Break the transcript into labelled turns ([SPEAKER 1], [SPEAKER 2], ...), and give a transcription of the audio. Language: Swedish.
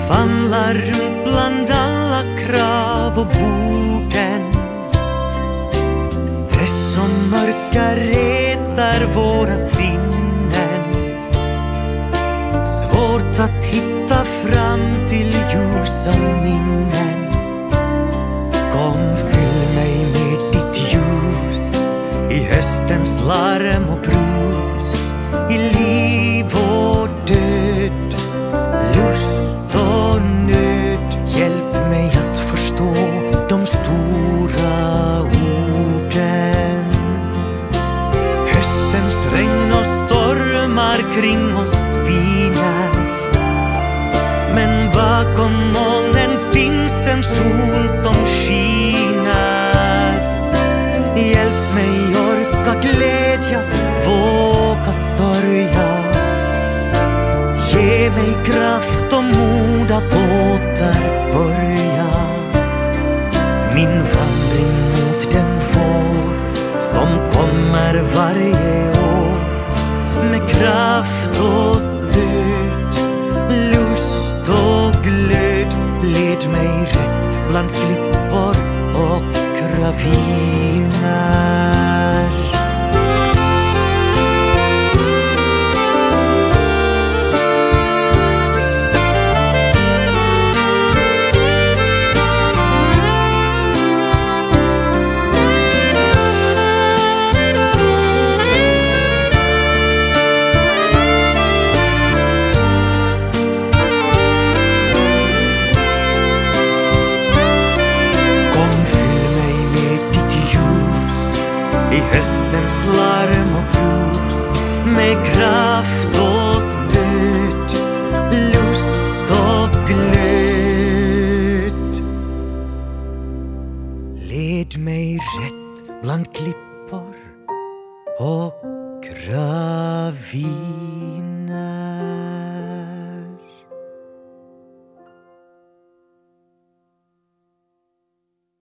[SPEAKER 1] famlar runt bland alla krav och borden. Stress och mörka retar våra sinnen. Svårt att hitta fram till ljusa minnen. Kom, fyll mig med ditt ljus i höstens larm och brus, i liv och död, lust och nöd. Hjälp mig att förstå de stora orden. Höstens regn och stormar kring oss viner, men bakom molnen finns en sol som skiner. Hjälp mig orka glädjas, våga sörja. Ge mig kraft och mod att återbörja min vandring mot den vår som kommer varje år. Med kraft och stöd, lust och glöd. Led mig rätt bland klippor och raviner. I höstens larm och brus, med kraft och stöd, lust och glöd. Led mig rätt bland klippor och raviner.